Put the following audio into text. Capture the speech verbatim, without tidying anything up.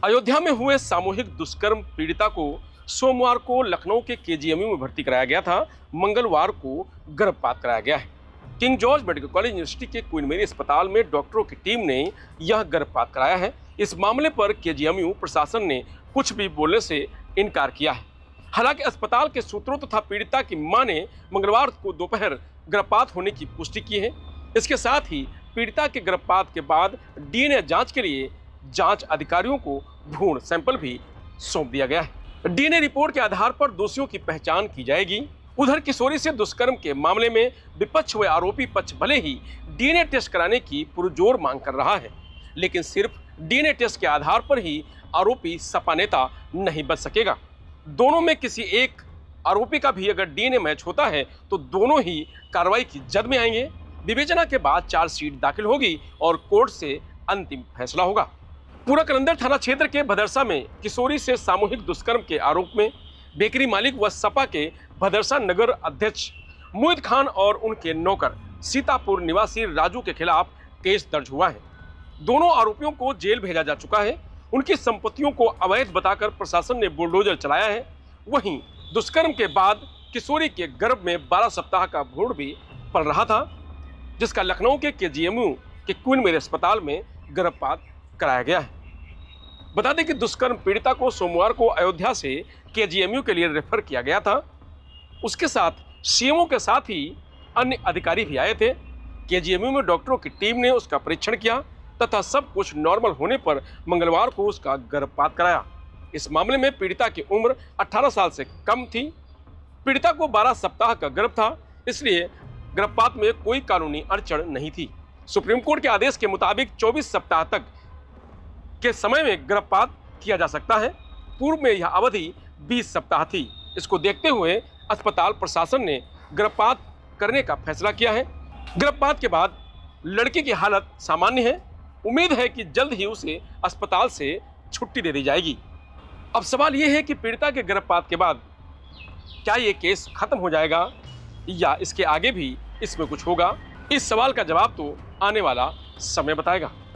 अयोध्या में हुए सामूहिक दुष्कर्म पीड़िता को सोमवार को लखनऊ के केजीएमयू में भर्ती कराया गया था। मंगलवार को गर्भपात कराया गया है। King George Medical College University के क्वीन मेरी अस्पताल में डॉक्टरों की टीम ने यह गर्भपात कराया है। इस मामले पर केजीएमयू प्रशासन ने कुछ भी बोलने से इनकार किया है। हालांकि अस्पताल के सूत्रों तथा पीड़िता की मां ने मंगलवार को दोपहर गर्भपात होने की पुष्टि की है। इसके साथ ही पीड़िता के गर्भपात के बाद डीएनए जांच के लिए जांच अधिकारियों को भ्रूण सैंपल भी सौंप दिया गया है। डीएनए रिपोर्ट के आधार पर दोषियों की पहचान की जाएगी। उधर किशोरी से दुष्कर्म के मामले में विपक्ष व आरोपी पक्ष भले ही डीएनए टेस्ट कराने की पुरजोर मांग कर रहा है, लेकिन सिर्फ डीएनए टेस्ट के आधार पर ही आरोपी सपा नेता नहीं बच सकेगा। दोनों में किसी एक आरोपी का भी अगर डीएनए मैच होता है तो दोनों ही कार्रवाई की जद में आएंगे। विवेचना के बाद चार्जशीट दाखिल होगी और कोर्ट से अंतिम फैसला होगा। पूरा कलंदर थाना क्षेत्र के भदरसा में किशोरी से सामूहिक दुष्कर्म के आरोप में बेकरी मालिक व सपा के भदरसा नगर अध्यक्ष मुईद खान और उनके नौकर सीतापुर निवासी राजू के खिलाफ केस दर्ज हुआ है। दोनों आरोपियों को जेल भेजा जा चुका है। उनकी संपत्तियों को अवैध बताकर प्रशासन ने बुलडोजर चलाया है। वहीं दुष्कर्म के बाद किशोरी के गर्भ में बारह सप्ताह का भ्रूण भी पल रहा था, जिसका लखनऊ के केजीएमयू के क्वीन मेरी अस्पताल में गर्भपात कराया गया है। बता दें कि दुष्कर्म पीड़िता को सोमवार को अयोध्या से केजीएमयू के लिए रेफर किया गया था। उसके साथ सीएमओ के साथ ही अन्य अधिकारी भी आए थे। केजीएमयू में डॉक्टरों की टीम ने उसका परीक्षण किया तथा सब कुछ नॉर्मल होने पर मंगलवार को उसका गर्भपात कराया। इस मामले में पीड़िता की उम्र अठारह साल से कम थी। पीड़िता को बारह सप्ताह का गर्भ था, इसलिए गर्भपात में कोई कानूनी अड़चन नहीं थी। सुप्रीम कोर्ट के आदेश के मुताबिक चौबीस सप्ताह तक के समय में गर्भपात किया जा सकता है। पूर्व में यह अवधि बीस सप्ताह थी। इसको देखते हुए अस्पताल प्रशासन ने गर्भपात करने का फैसला किया है। गर्भपात के बाद लड़की की हालत सामान्य है। उम्मीद है कि जल्द ही उसे अस्पताल से छुट्टी दे दी जाएगी। अब सवाल यह है कि पीड़िता के गर्भपात के बाद क्या ये केस खत्म हो जाएगा या इसके आगे भी इसमें कुछ होगा? इस सवाल का जवाब तो आने वाला समय बताएगा।